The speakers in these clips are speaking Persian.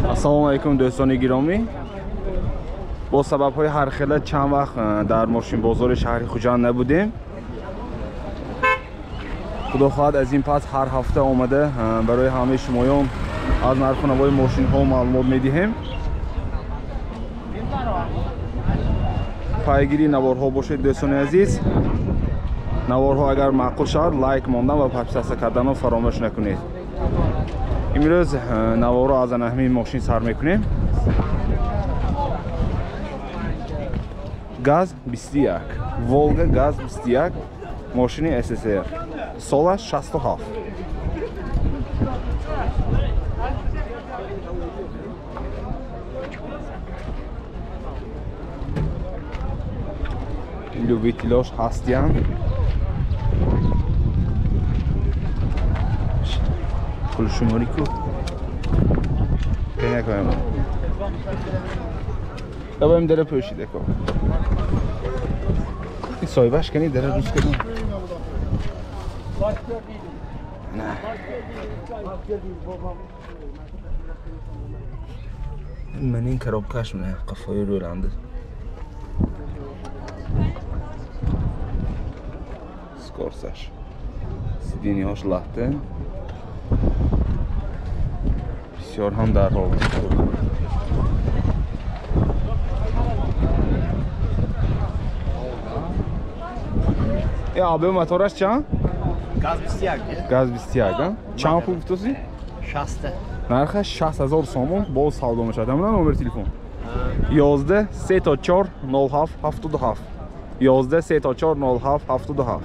Assalomu alaykum do'stoni giromi. با سبب‌های هر خلل چند وقت در ماشین بازار شهری خوجند نبودیم. خدا خواهد از این پس هر هفته آمده برای همه شمایان از نرخ و نوای ماشین ها معلومات میدیم. پیگیری نوارها باشید دوستان عزیز. نوارها اگر معقول شود لایک ماندن و پاپساسا کردن رو فراموش نکنید. امروز نوارها از اهمی ماشین سر میکنیم. گاز 21 Volga گاز 21 ماشین SSR سالش 67. لوبیتیلاش هستیم. کل شماری کو کنه کنم دبایم داره پوشیده کن این سایبش کنی داره روز کنی نه من این کرابکش منه قفای رو لنده سکورسش سیدینی هاش لحته بسیار هم در حال آبه موتورش چند؟ گاز 21 گاز 21 چند پول گفتوسی؟ 60 نرخش 60,000 سوم باز سودا میشه. همون نمبر تلفن 11 3 تا 4 07 77 11 3 تا 4 07 77.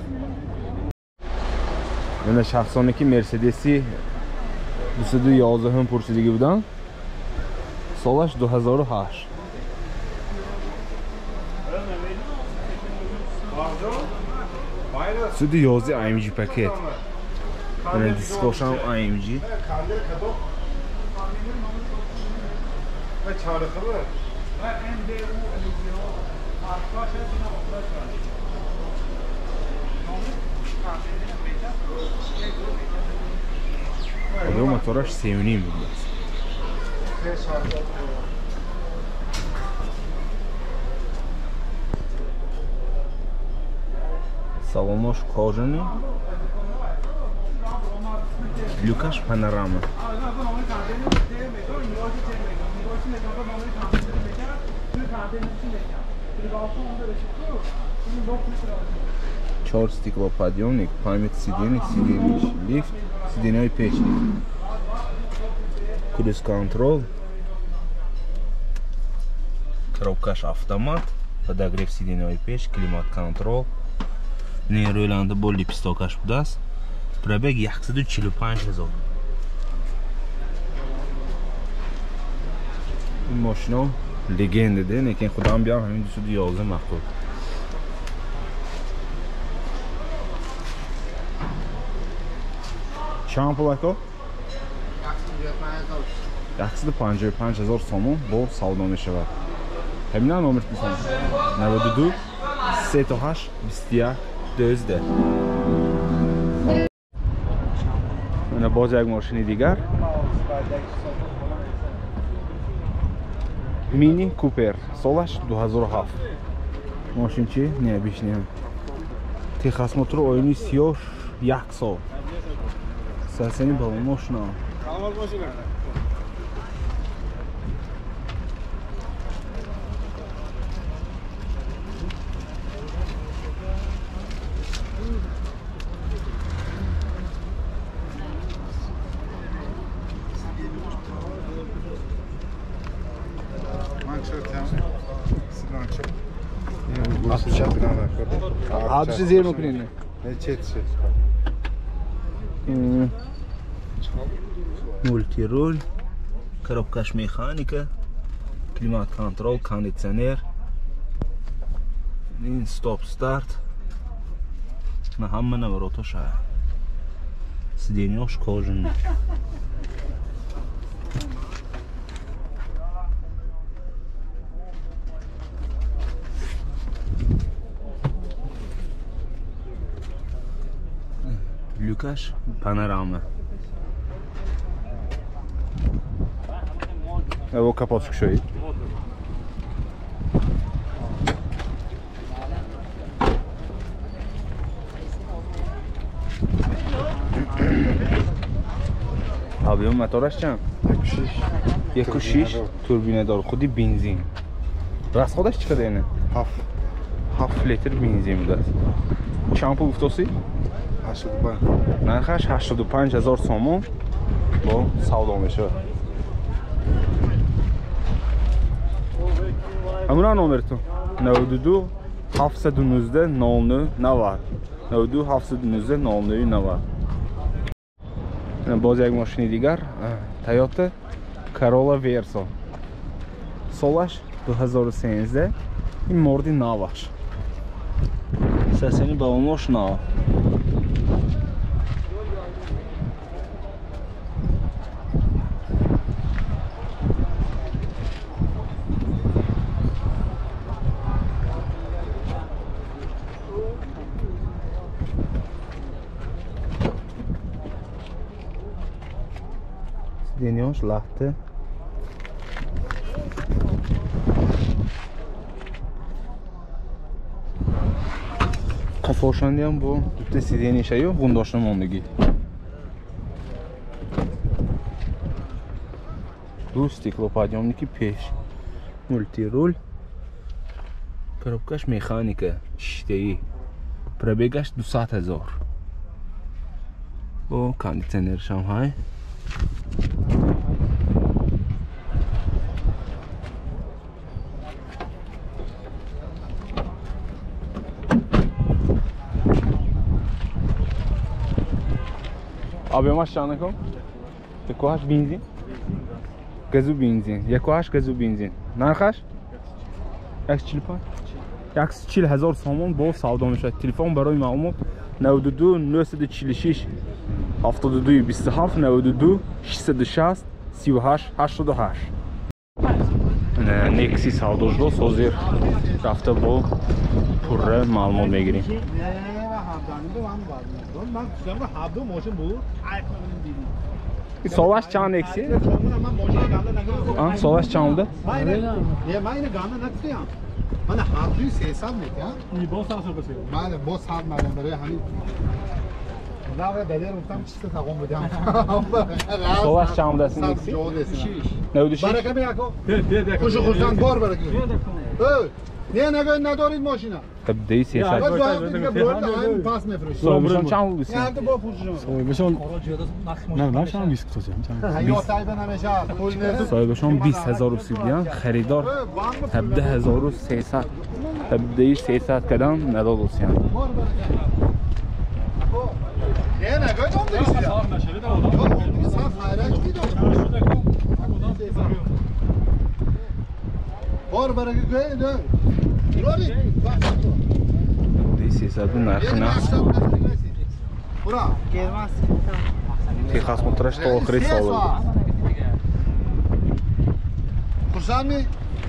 من شخصانی که مرسدسی 211 هم پرسیدگی بودن سالش 2008. سود 11 AMG پاکت من دیسکوش هم AMG آدم موتورش 3.5 بود. Salonlar kojani, Lukasz panorama. Чёрт стеклоподъемник, память сидений, сидений лифт, сиденьевой печи. Круиз-контроль, коробкаш автомат, подогрев сиденьевой печи, климат-контроль. نیرویلنده با لیپستاکش بوده است. پربگ 145,000. این ماشینا لگند ده نه که خودم بیام همین 211 مخور. چند پول کو؟ 155,000 سوم با سودا میشود. همین نمبر تلفن 92 38 21 12. من باز یک ماشین دیگر مینی کوپر سالش 2007 ماشین چی؟ نه بیش نه تخص موتور آینی 31 سال سرسنی با ماشین Hadisi zehir mi ne? Multirol, коробкаш механика, климат-контроль, кондиционер, стоп-старт, на хамме навороташ сиденьёш кожаный. Lukasz panorama. او کپاچک شوید آبیون موتورش چند؟ 1.6 توربینه دار خودی بنزین راست خودش چقدر اینه؟ 7 لیتر بنزین میده چند پول گفتوسی؟ 85 نرخش 85,000 سومون با سودا میشه همون نمرتون 92 719 99 90 92 719 99 90 باز یک ماشین دیگر تویوتا کرولا ورسو سالش 2013 این موردی نوش سسینی بالونش نو Deniyoruz latte. Kafoşandı ham bu bitta sideniya shayu bundoshni mondagi. Bu стеклоподъемники пеш. Мультируль. Коробкаш механика штеи. Пробегаш 200,000. Bu konditsioner Şanghay. Abi masz czarnego? Ty kochasz benzin? Gazu benzin. Jak kochasz gazu benzin? Narxaş? Jak çilpan? Jak 40,000 somon با savdo میشه. تلفن برای معلومات 92 946 72 27 92 660 38 88 نکسی savdocu da sozir rafta bu purra معلومات میگیریم سالش چند نکسی؟ سالش چند بوده؟ من هفته 300 میگم با ساعت بسید بله با ساعت مردم برای همین خدا بدر گفتم چیز تقوم بدم سالش چند بوده است نکسی؟ 96 برکه میاکو خوش خوشان بار برکه نه نگه ندارید ماشینا خب دی 300 پاس میفروشید صاحبشون چند بود؟ نه تو با پوششون صاحبشون نه نشان 20 توزیع یا صاحب نمیشه پول نه صاحبشون 20,000 سیدیان خریدار 17,300 17 300 کدام نداد دوستیان نه نگه بار برای گوه رولی دی 300 نرخ نه برا تیخاس مترش تا آخری سال بود خورسان می؟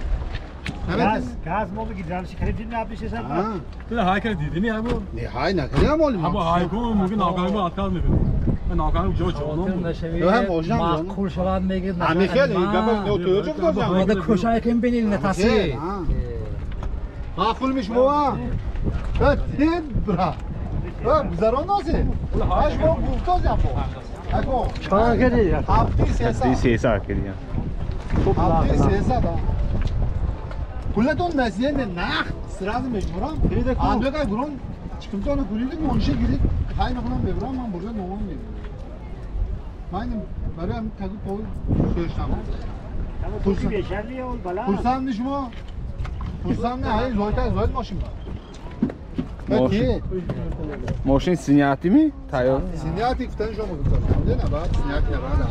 گاز ما بگید جانشی خریدید نه پیش حساب تو های کردید نه ابو نه های نکردم ولی ابو های کو ممکن ناکامی با اتکال میبینه من ناکامی جو جو معقول شوند میگید همین خیلی گپ تو چه گفتم بعد کوشای کم بینید نتاسی معقول میش بابا دید برا گذران نازه هاش با گفتاز یا اكو چقدر کردید هفتی دی 300 کردیم هفتی 300 كلتون مزيان النخ سراز مجبورم عنده قاعد برون çıkımda ona kuruydu monşe girip kayna falan bebram ben burada ne olmuyor. Aynı böyle hem tadı koy söğüşten. Kursan ne şuma? Kursan ne? Hayır zoyt maşın. Peki. ماشین سینیاتی می؟ تایار Sinyati kıtan şoma kıtan. Ne ne bak sinyati ya bana.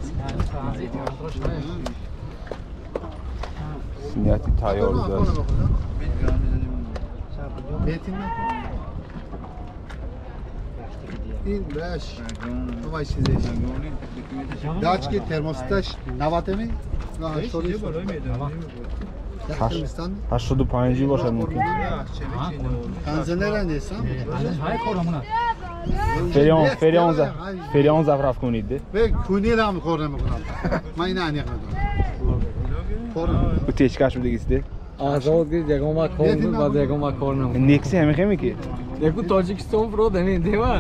سینیاتی تایار داشت این باش وای چیزی داچ کی ترموستاش 90 می نه 80 85 باشه ممکن کنزنر نیستم های کارمون فریان زفرف کنید به کونی رام کار نمیکنم من این انیق ندارم Bu teşkaş mı degiste? آزاد گیر یکم ما کار بود بعد یکم ما کار نمود Neksi hemi hemi ki? یکو تاجیکستان برو دنی دیوا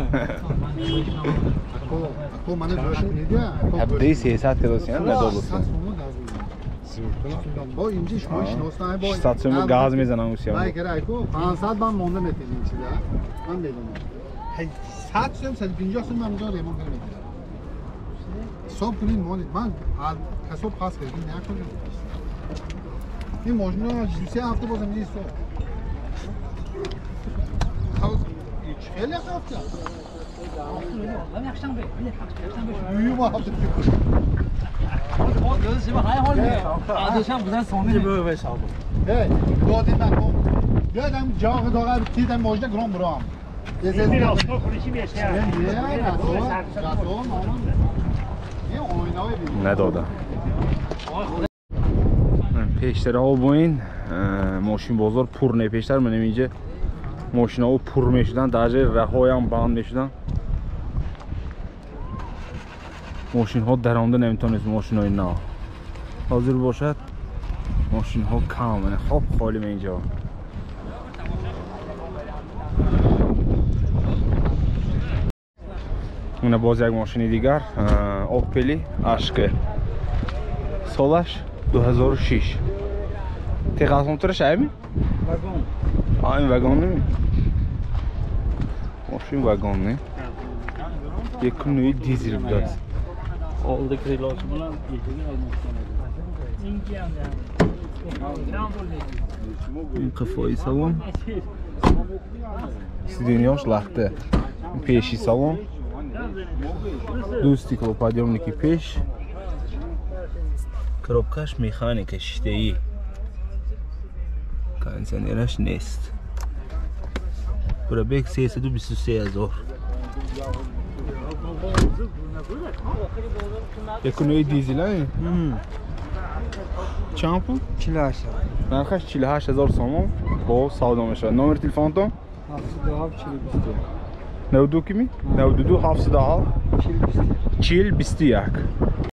تو منو جوش میدیا Hep de 300 kilosyan ne dolusun? با اینجا شما شناسنای با İstasyonu gaz میزنم اوسیا. نه کرای کو 500 من مونده نتیجه این چیزا من بدونم 100 سوم 150 سوم من اونجا ریمون کنم صبح کنین مال من کسو پاس کردم نکنم این ماشینا جلسه هفته بازم نیست خیلی هفته Lan yakşam bey. Yakşam bey. büyüğüm hafte Gözü hay hal mi? Adışam bizden sonra böyle beş aldım. hey دادی نکن یادم جاغ داغر تیدم ماجده گرام برام یه زدی راستو خودشی بیشتر Ne doğdu? Peşleri o boyun ماشین بازار پر نه پیشتر من نمیگه ماشینا او پر میشدن درجه رهایم بند میشدن ماشین ها درآمده نمیتونست ماشین های نه حاضر باشد ماشین ها کم خوب خالی می اینجا اون باز یک ماشین دیگر اوپلی اشک سالش 2006 تقاس موتورش ایمی؟ وگان این وگان نمی؟ ماشین وگان نمی؟ یک نوعی دیزل بود Oldu kilosu bulan geçti این قفایی سوام سیدینیاش لخته پیشی سوام دو ستیکلو پادیومنیکی پیش کروبکاش میخانیک شته‌ای کانسنرش نیست برای بیک 323,000 یک نوعی دیزل هایی؟ چند پول؟ 48 نرخش 48,000 سوم با سودا میشه نمر تلفنتون 92 kimi 92 707 40 21